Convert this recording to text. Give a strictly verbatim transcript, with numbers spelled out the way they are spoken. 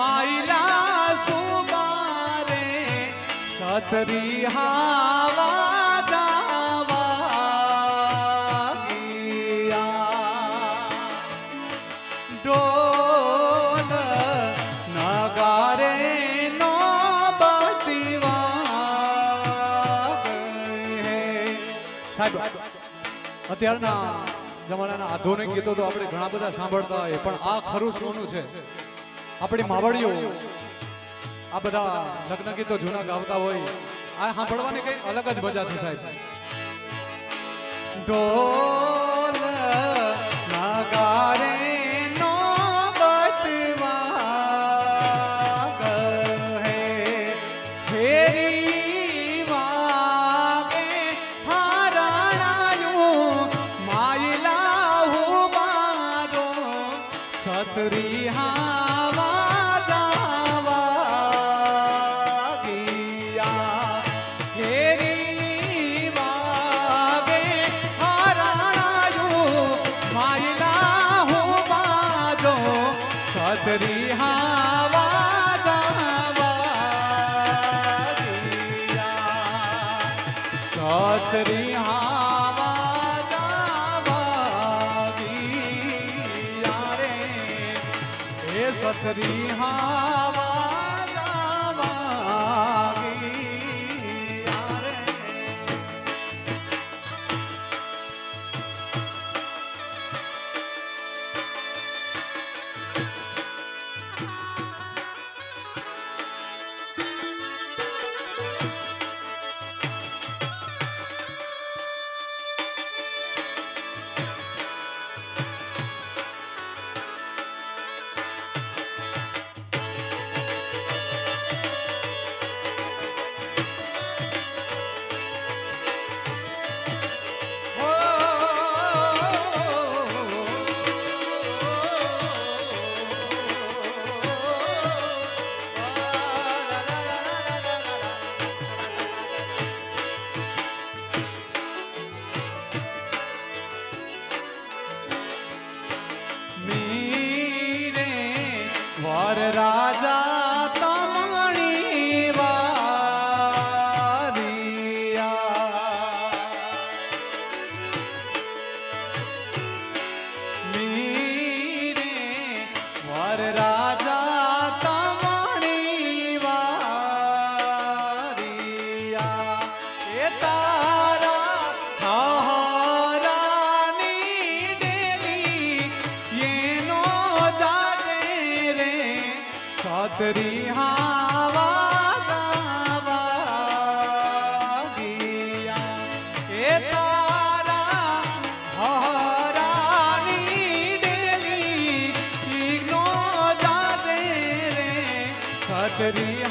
माइला सुबारे सतरी हावा जावा गिया डोल नगारे नो बतीवा साहब અત્યારના જમાનાના આધુનિક ગીતો તો આપણે ઘણા બધા સાંભળતા હોય પણ આ ખરું સોનું છે આપણી માવડીઓ આ બધા લગ્ન ગીતો જૂના ગાવતા હોય આ સાંભળવાની કઈ અલગ જ મજા છે સાહેબ ઢોલ નગારે નો બતવા કહે ફેરી વાગે હારાણાયું માયલા હું મારો સતરી હાવા જાવા ગિયા ફેરી વાગે હારાણાયું માયલા હું મારો સતરી હાવા જાવા ગિયા સતરી હાવા જાવા ગિયા રે એ સતરી હાવા જાવા ગિયા રે मीरे वर राजा तमणी वारिया मीरे वर राजा तमणी वारिया ए तारा हारानी देवी ये नो जागे रे सतरी हावा जावा गिया ए तारा हारानी देवी ये नो जागे रे सतरी